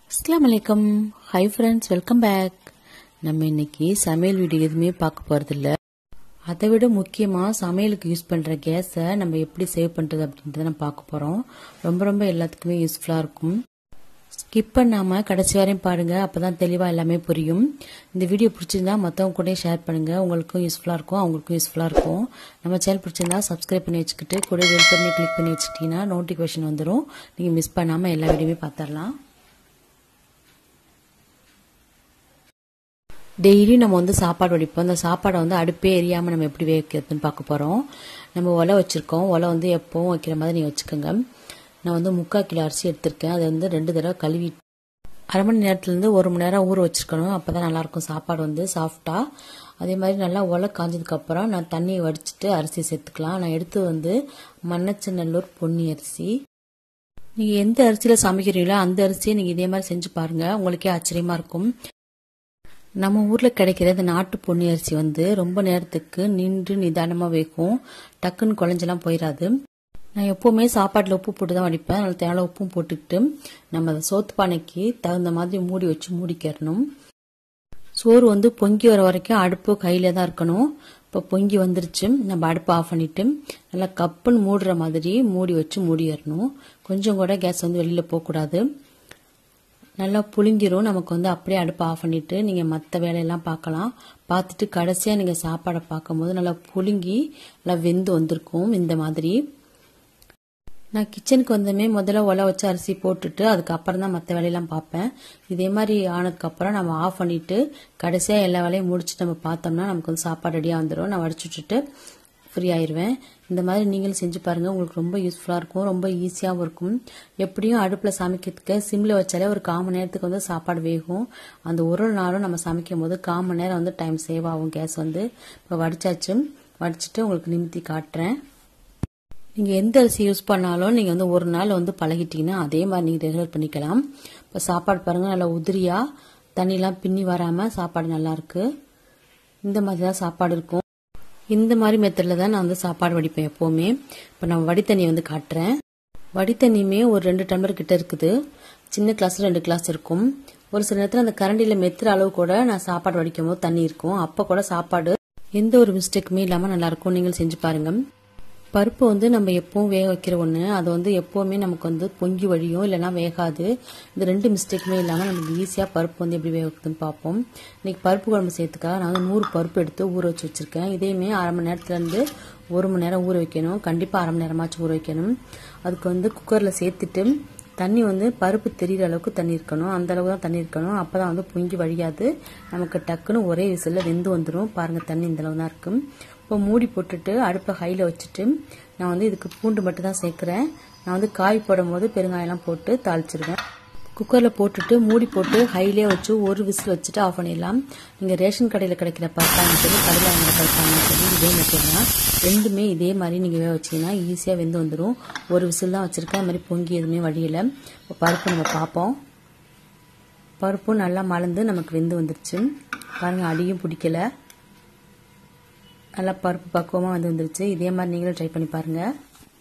அஸ்ஸலாமு அலைக்கும். Hi friends, welcome back. நம்ம இன்னைக்கு சமையல் வீடியோ எதுவுமே பார்க்க போறதில்ல. அதை விட முக்கியமாக சமையலுக்கு யூஸ் பண்ணுற கேஸை நம்ம எப்படி சேவ் பண்ணுறது அப்படின்றத நம்ம பார்க்க போகிறோம். ரொம்ப எல்லாத்துக்குமே யூஸ்ஃபுல்லாக இருக்கும். ஸ்கிப் பண்ணாமல் கடைசி வரையும் பாருங்க, அப்போ தான் தெளிவாக எல்லாமே புரியும். இந்த வீடியோ பிடிச்சிருந்தா மற்றவங்க கூட ஷேர் பண்ணுங்கள். உங்களுக்கும் யூஸ்ஃபுல்லாக இருக்கும், அவங்களுக்கும் யூஸ்ஃபுல்லாக இருக்கும். நம்ம சேனல் பிடிச்சிருந்தா சப்ஸ்கிரைப் பண்ணி வச்சுக்கிட்டு கூட வெல் பண்ணி கிளிக் பண்ணி வச்சுக்கிட்டீங்கன்னா நோட்டிஃபிகேஷன் வந்துடும். நீங்கள் மிஸ் பண்ணாமல் எல்லா வீடியோமே பார்த்துடலாம். டெய்லி நம்ம சாப்பாடு வடிப்போம். அந்த சாப்பாடை அடுப்பே எரியாமல் நம்ம எப்படி வைக்கிறதுன்னு பார்க்க போகிறோம். நம்ம ஒலை வச்சுருக்கோம். ஒலை எப்பவும் வைக்கிற மாதிரி நீங்கள் வச்சுக்கோங்க. நான் 3/4 கிலோ அரிசி எடுத்திருக்கேன். அதை 2 தடவை கழுவி அரை மணி நேரத்துலேருந்து 1 மணி நேரம் ஊற வச்சுருக்கணும். அப்போ தான் நல்லாயிருக்கும் சாப்பாடு சாஃப்டாக. அதே மாதிரி நல்லா ஒலை காஞ்சதுக்கப்புறம் நான் தண்ணியை வடிச்சிட்டு அரிசி சேர்த்துக்கலாம். நான் எடுத்து மண்ணச்சநல்லூர் பொன்னி அரிசி. நீங்கள் எந்த அரிசியில் சமைக்கிறீங்களோ அந்த அரிசியை நீங்கள் இதே மாதிரி செஞ்சு பாருங்கள், உங்களுக்கே ஆச்சரியமாக இருக்கும். நம்ம ஊரில் கிடைக்கிற இந்த நாட்டு பொன்னி அரிசி ரொம்ப நேரத்துக்கு நின்று நிதானமாக வேகும். டக்குன்னு குழஞ்செல்லாம் போயிடாது. நான் எப்போவுமே சாப்பாட்டில் உப்பு போட்டு தான் வடிப்பேன். அதில் தேவை உப்பும் போட்டுக்கிட்டு நம்ம அதை சோத்து பானைக்கு தகுந்த மாதிரி மூடி வச்சு மூடிக்கிறணும். சோறு பொங்கி வர வரைக்கும் அடுப்பு கையில் தான் இருக்கணும். இப்போ பொங்கி வந்துருச்சு. நம்ம அடுப்பு ஆஃப் பண்ணிவிட்டு நல்லா கப்புன்னு மூடுற மாதிரி மூடி வச்சு மூடிடணும். கொஞ்சம் கூட கேஸ் வெளியில் போகக்கூடாது. நல்லா புளிஞ்சிரும். நமக்கு அப்படியே அடுப்பை ஆஃப் பண்ணிவிட்டு நீங்கள் மற்ற வேலையெல்லாம் பார்க்கலாம். பார்த்துட்டு கடைசியாக நீங்கள் சாப்பாடை பார்க்கும்போது நல்லா புளிங்கி நல்லா வெந்து வந்திருக்கும். இந்த மாதிரி நான் கிச்சனுக்கு முதல்ல ஒலை வச்சு அரிசி போட்டுட்டு அதுக்கப்புறம் தான் மற்ற வேலையெல்லாம் பார்ப்பேன். இதே மாதிரி ஆனதுக்கப்புறம் நம்ம ஆஃப் பண்ணிவிட்டு கடைசியாக எல்லா வேலையும் முடிச்சுட்டு நம்ம பார்த்தோம்னா நமக்கு சாப்பாடு ரெடியாக வந்துடும். நான் வடிச்சு விட்டுட்டு ஃப்ரீ ஆயிடுவேன். இந்த மாதிரி நீங்களும் செஞ்சு பாருங்கள், உங்களுக்கு ரொம்ப யூஸ்ஃபுல்லாக இருக்கும், ரொம்ப ஈஸியாகவும் இருக்கும். எப்படியும் அடுப்பில் சமைக்கிறதுக்கு சிம்மில் வச்சாலே ஒரு 1/4 மணி நேரத்துக்கு சாப்பாடு வேகும். அந்த ஒரு நாளும் நம்ம சமைக்கும் போது 1/4 மணி நேரம் டைம் சேவ் ஆகும். கேஸ் இப்போ வடிச்சிட்டு உங்களுக்கு நிமித்தி காட்டுறேன். நீங்கள் எந்த அரிசி யூஸ் பண்ணாலும் நீங்கள் ஒரு நாள் பழகிட்டீங்கன்னா அதே மாதிரி நீங்கள் ரெகுலர் பண்ணிக்கலாம். இப்போ சாப்பாடு பாருங்கள், நல்லா உதிரியாக தண்ணிலாம் பின்னி வராமல் சாப்பாடு நல்லாயிருக்கு. இந்த மாதிரி தான் சாப்பாடு இருக்கும். இந்த மாதிரி மெத்தடில் தான் நான் சாப்பாடு வடிப்பேன் எப்போவுமே. இப்போ நான் வடித்தண்ணி காட்டுறேன். வடித்தண்ணியுமே ஒரு 2 டம்ளர் கிட்ட இருக்குது. சின்ன கிளாஸ் 2 கிளாஸ் இருக்கும். ஒரு சில நேரத்தில் அந்த கரண்டியில் மெத்துற அளவு கூட நான் சாப்பாடு வடிக்கும் போது தண்ணி இருக்கும். அப்போ கூட சாப்பாடு எந்த ஒரு மிஸ்டேக்குமே இல்லாமல் நல்லாயிருக்கும். நீங்கள் செஞ்சு பாருங்கள். பருப்பு நம்ம எப்பவும் வேக வைக்கிற ஒன்று. அது எப்போவுமே நமக்கு பொங்கி வழியும், இல்லைனா வேகாது. இந்த 2 மிஸ்டேக்குமே இல்லாமல் நமக்கு ஈஸியாக பருப்பு எப்படி வேக வைக்குதுன்னு பார்ப்போம். இன்னைக்கு பருப்பு குழம்பு சேர்த்துக்காக நான் 100 பருப்பு எடுத்து ஊற வச்சு வச்சுருக்கேன். இதையுமே அரை மணி நேரத்துலேருந்து 1 மணி நேரம் ஊற வைக்கணும். கண்டிப்பாக அரை மணி நேரமாச்சும் ஊற வைக்கணும். அதுக்கு குக்கரில் சேர்த்துட்டு தண்ணி பருப்பு தெரிகிற அளவுக்கு தண்ணி இருக்கணும். அந்த அளவுக்கு தான் தண்ணி இருக்கணும். அப்போ தான் பொங்கி வழியாது. நமக்கு டக்குன்னு ஒரே விசிலில் வெந்து வந்துடும். பாருங்கள், தண்ணி இந்த அளவு தான் இருக்கும். இப்போ மூடி போட்டுட்டு அடுப்பை ஹையில் வச்சுட்டு நான் இதுக்கு பூண்டு மட்டும் தான் சேர்க்குறேன். நான் காய் போடும் போது பெருங்காயெல்லாம் போட்டு தாளிச்சிருவேன். குக்கரில் போட்டுட்டு மூடி போட்டு ஹையிலே வச்சு ஒரு விசில் வச்சுட்டு ஆஃப் பண்ணிடலாம். நீங்கள் ரேஷன் கடையில் கிடைக்கிற பருப்பாங்கன்னு சொல்லி கடையில் வாங்குற பருப்பாங்கன்னு சொல்லி இதே மெத்தட் ரெண்டுமே இதே மாதிரி நீங்கள் வேக வச்சிங்கன்னா ஈஸியாக வெந்து வந்துடும். ஒரு விசில் தான் வச்சுருக்கேன். அது மாதிரி பொங்கி எதுவுமே வடியலை. இப்போ பருப்பு நம்ம பார்ப்போம். பருப்பும் நல்லா மலர்ந்து நமக்கு வெந்து வந்துருச்சு. பாருங்கள், அடியும் பிடிக்கலை. நல்லா பருப்பு பக்குவமாக வந்துருச்சு. இதே மாதிரி நீங்களும் ட்ரை பண்ணி பாருங்கள்.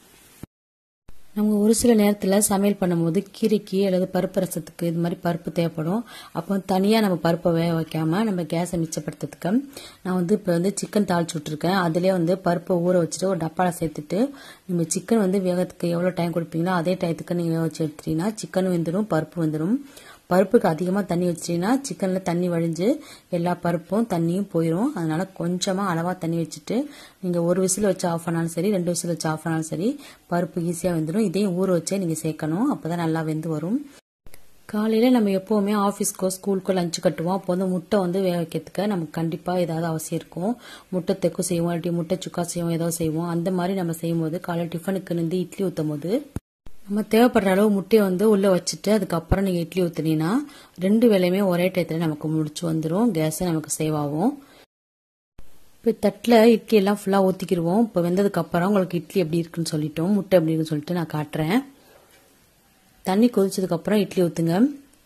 நம்ம ஒரு சில நேரத்தில் சமையல் பண்ணும்போது கீரைக்கு அல்லது பருப்பு ரசத்துக்கு இது மாதிரி பருப்பு தேவைப்படும். அப்போ தனியாக நம்ம பருப்பை வேக வைக்காமல் நம்ம கேஸை மிச்சப்படுத்துறதுக்கு நான் இப்போ சிக்கன் தாளிச்சு விட்ருக்கேன். அதிலே பருப்பை ஊற வச்சுட்டு ஒரு டப்பாவில் சேர்த்துட்டு நம்ம சிக்கன் வேகத்துக்கு எவ்வளோ டைம் கொடுப்பீங்களோ அதே டயத்துக்கு நீங்கள் வேக வச்சு எடுத்துட்டீங்கன்னா சிக்கனும் வெந்துடும், பருப்பு வெந்துடும். பருப்புக்கு அதிகமாக தண்ணி வச்சிட்டீங்கன்னா சிக்கனில் தண்ணி வழிஞ்சு எல்லா பருப்பும் தண்ணியும் போயிடும். அதனால கொஞ்சமாக அளவாக தண்ணி வச்சுட்டு நீங்கள் ஒரு விசில் வச்சு ஆஃப் பண்ணாலும் சரி, 2 விசில் வச்சு ஆஃப் பண்ணாலும் சரி, பருப்பு ஈஸியாக வெந்துடும். இதையும் ஊற வச்சே நீங்கள் சேர்க்கணும். அப்போ தான் நல்லா வெந்து வரும். காலையில் நம்ம எப்போவுமே ஆஃபீஸ்க்கோ ஸ்கூலுக்கோ லஞ்சு கட்டுவோம். அப்போ முட்டை வேக வைக்கிறதுக்கு நமக்கு கண்டிப்பாக ஏதாவது அவசியம் இருக்கும். முட்டை தெக்கு செய்வோம், இல்லாட்டி முட்டை சுக்கா செய்வோம், ஏதாவது செய்வோம். அந்த மாதிரி நம்ம செய்யும்போது காலையில் டிஃபனுக்கு இட்லி ஊற்றும் போது நம்ம தேவைப்படுற அளவு முட்டையை உள்ளே வச்சுட்டு அதுக்கப்புறம் நீங்கள் இட்லி ஊற்றுனீங்கன்னா 2 வேலையுமே ஒரே டயத்தில் நமக்கு முடிச்சு வந்துடும். கேஸை நமக்கு சேவ் ஆகும். இப்போ தட்டில் இட்லி எல்லாம் ஃபுல்லாக ஊற்றிக்கிடுவோம். இப்போ வெந்ததுக்கப்புறம் உங்களுக்கு இட்லி எப்படி இருக்குன்னு சொல்லிட்டோம், முட்டை எப்படி இருக்குன்னு சொல்லிட்டு நான் காட்டுறேன். தண்ணி கொதிச்சதுக்கப்புறம் இட்லி ஊற்றுங்க.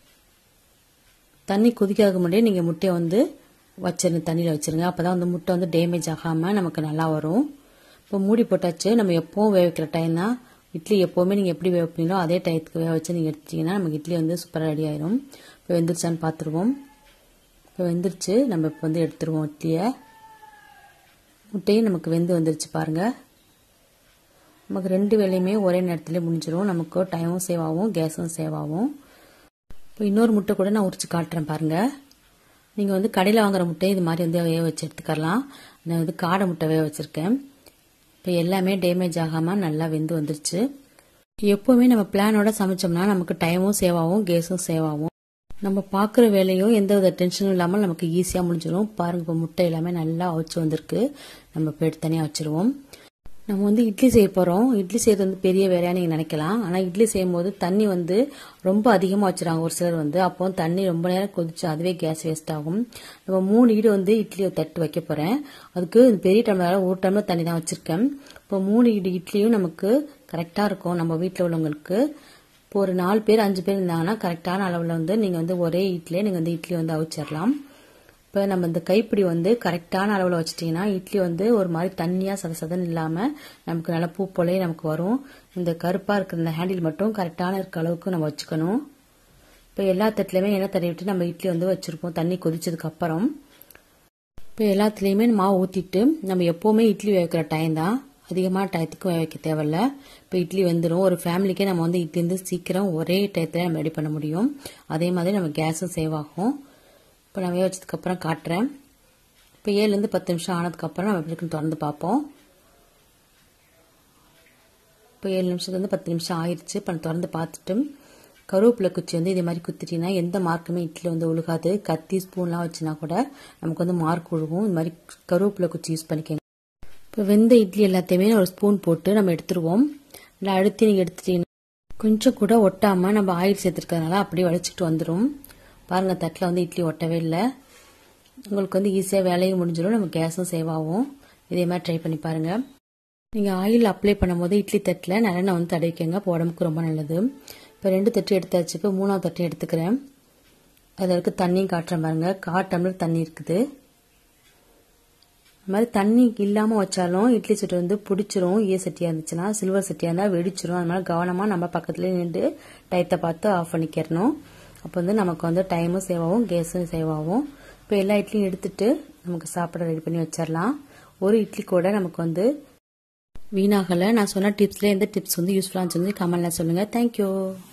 தண்ணி கொதிக்காத முன்னாடியே நீங்கள் முட்டையை வச்சிருங்க, தண்ணியில் வச்சுருங்க. அப்போ தான் முட்டை டேமேஜ் ஆகாமல் நமக்கு நல்லா வரும். இப்போ மூடி போட்டாச்சு. நம்ம எப்பவும் வேக வைக்கிற டைம் தான் இட்லி எப்போவுமே நீங்கள் எப்படி வைப்பீங்களோ அதே டயத்துக்கு வேக வச்சு நீங்கள் எடுத்துட்டீங்கன்னா நமக்கு இட்லி வந்து சூப்பராக ரெடி ஆயிரும். இப்போ வெந்துருச்சான்னு பார்த்துருவோம். இப்போ வெந்துருச்சு. நம்ம இப்போ வந்து எடுத்துருவோம் இட்லியை. முட்டையும் நமக்கு வெந்து வந்துருச்சு பாருங்கள். நமக்கு 2 வேலையுமே ஒரே நேரத்தில் முடிஞ்சிடும். நமக்கு டைமும் சேவ் ஆகும், கேஸும் சேவ் ஆகும். இப்போ இன்னொரு முட்டை கூட நான் உரிச்சு காட்டுறேன் பாருங்கள். நீங்கள் வந்து கடையில் வாங்குற முட்டையை இது மாதிரி வந்து வேக வச்சு எடுத்துக்கலாம். நான் வந்து காடை முட்டை வேக வச்சுருக்கேன். இப்போ எல்லாமே டேமேஜ் ஆகாமல் நல்லா வெந்து வந்துருச்சு. எப்போவுமே நம்ம பிளானோட சமைச்சோம்னா நமக்கு டைமும் சேவ் ஆகும், கேஸும் சேவ் ஆகும். நம்ம பார்க்குற வேலையும் எந்த வித டென்ஷனும் இல்லாமல் நமக்கு ஈஸியாக முடிஞ்சிடும். பாருங்கள், இப்போ முட்டை எல்லாமே நல்லா அவிச்சு வந்திருக்கு. நம்ம இப்போ எடுத்து தனியாக வச்சுருவோம். நம்ம வந்து இட்லி செய்ய போகிறோம். இட்லி செய்கிறது வந்து பெரிய வேலையாக நீங்கள் நினைக்கலாம். ஆனால் இட்லி செய்யும் போது தண்ணி வந்து ரொம்ப அதிகமாக வச்சுருவாங்க ஒரு சிலர் வந்து. அப்போ தண்ணி ரொம்ப நேரம் கொதிச்சு அதுவே கேஸ் வேஸ்ட் ஆகும். நம்ம 3 ஈடு வந்து இட்லியை தட்டு வைக்க போகிறேன். அதுக்கு பெரிய டம்ளர் 1 டம்ளர் தண்ணி தான் வச்சுருக்கேன். இப்போ 3 ஈடு இட்லியும் நமக்கு கரெக்டாக இருக்கும் நம்ம வீட்டில் உள்ளவங்களுக்கு. இப்போ ஒரு 4 பேர் 5 பேர் இருந்தாங்கன்னா கரெக்டான அளவில் வந்து நீங்கள் வந்து ஒரே இட்லியே நீங்கள் வந்து இட்லி வந்து அவிச்சிடலாம். இப்போ நம்ம இந்த கைப்பிடி வந்து கரெக்டான அளவில் வச்சிட்டிங்கன்னா இட்லி வந்து ஒரு மாதிரி தண்ணியாக சதசதன்னு இல்லாமல் நமக்கு நல்லா பூ போலே நமக்கு வரும். இந்த கருப்பாக இருக்கிற இந்த ஹேண்டில் மட்டும் கரெக்டான இருக்க அளவுக்கு நம்ம வச்சுக்கணும். இப்போ எல்லா தட்டிலையுமே எண்ணெய் தடவி விட்டு நம்ம இட்லி வந்து வச்சுருப்போம் தண்ணி கொதிச்சதுக்கப்புறம். இப்போ எல்லாத்துலேயுமே மாவு ஊற்றிட்டு நம்ம எப்போவுமே இட்லி வைக்கிற டைம் தான், அதிகமான டயத்துக்கும் வைக்க தேவையில்ல. இப்போ இட்லி வந்துடும். ஒரு ஃபேமிலிக்கே நம்ம வந்து இட்லி வந்து சீக்கிரம் ஒரே டயத்தில் நம்ம ரெடி பண்ண முடியும். அதே மாதிரி நம்ம கேஸும் சேவ் ஆகும். இப்போ நான் வேக வச்சதுக்கப்புறம் காட்டுறேன். இப்போ 7லேருந்து 10 நிமிஷம் ஆனதுக்கப்புறம் நம்ம எப்படி இருக்குன்னு திறந்து பார்ப்போம். இப்போ 7 நிமிஷத்துலேருந்து 10 நிமிஷம் ஆயிடுச்சு. இப்போ நான் திறந்து பார்த்துட்டு கருவேப்பிலை குச்சி வந்து இதே மாதிரி குத்திட்டிங்கன்னா எந்த மார்க்குமே இட்லி வந்து ஒழுகாது. கத்தி ஸ்பூன்லாம் வச்சுனா கூட நமக்கு வந்து மார்க் ஒழுகும். இந்த மாதிரி கருவேப்பிலை குச்சி யூஸ் பண்ணிக்கோங்க. இப்போ வெந்த இட்லி எல்லாத்தையுமே ஒரு ஸ்பூன் போட்டு நம்ம எடுத்துருவோம். இல்லை அழுத்தி நீங்கள் எடுத்துட்டீங்கன்னா கொஞ்சம் கூட ஒட்டாமல் நம்ம ஆயில் சேர்த்துருக்கிறதுனால அப்படியே வடிச்சிட்டு வந்துடும். பாருங்கள், தட்டில் வந்து இட்லி ஒட்டவே இல்லை. உங்களுக்கு வந்து ஈஸியாக வேலையும் முடிஞ்சிடும், நம்ம கேஸும் சேவ் ஆகும். இதே மாதிரி ட்ரை பண்ணி பாருங்கள். நீங்கள் ஆயில் அப்ளை பண்ணும்போது இட்லி தட்டில் நல்லெண்ணெய் வந்து தடவிக்கங்க. இப்போ உடம்புக்கு ரொம்ப நல்லது. இப்போ 2 தட்டு எடுத்தாச்சு. இப்போ 3ஆவது தட்டு எடுத்துக்கிறேன். அதில் இருக்க தண்ணியும் காட்டுறேன் பாருங்கள். 1/4 டம்ளர் தண்ணி இருக்குது. அது மாதிரி தண்ணி இல்லாமல் வச்சாலும் இட்லி சட்டி வந்து பிடிச்சிரும். சட்டியாக இருந்துச்சுன்னா, சில்வர் சட்டியாக இருந்தால் வெடிச்சிரும். அதனால கவனமாக நம்ம பக்கத்துலேயே நின்று டயத்தை பார்த்து ஆஃப் பண்ணிக்கிறணும். அப்போ வந்து நமக்கு வந்து டைமும் சேவ் ஆகும், கேஸும் சேவ் ஆகும். இப்போ எல்லா இட்லியும் எடுத்துட்டு நமக்கு சாப்பிட ரெடி பண்ணி வச்சிடலாம். ஒரு இட்லி கூட நமக்கு வந்து வீணாகலை. நான் சொன்ன டிப்ஸ்ல எந்த டிப்ஸ் வந்து யூஸ்ஃபுல்லாக இருந்துச்சு கமெண்ட்ல சொல்லுங்கள். தேங்க்யூ.